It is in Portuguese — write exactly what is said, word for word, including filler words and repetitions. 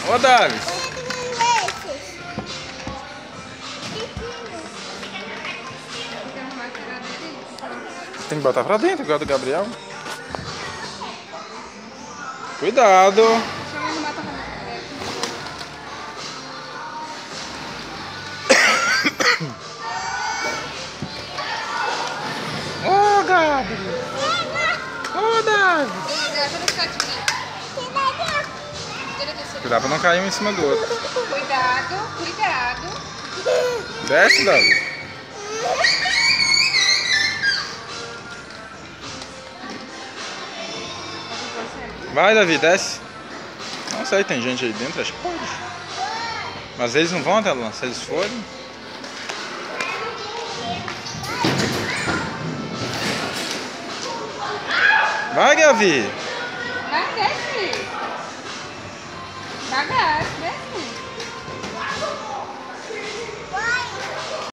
Ô, Davi. Tem que botar pra dentro, igual do Gabriel. Cuidado. Ô, oh, Gabi. Ô, oh, Davi. Cuidado pra não cair um em cima do outro. Cuidado, cuidado. Desce, Davi. Vai, Davi, desce. Não sei, tem gente aí dentro, acho que pode. Mas eles não vão até lá, se eles forem. Vai, Gavi. Vai, desce. Devagar.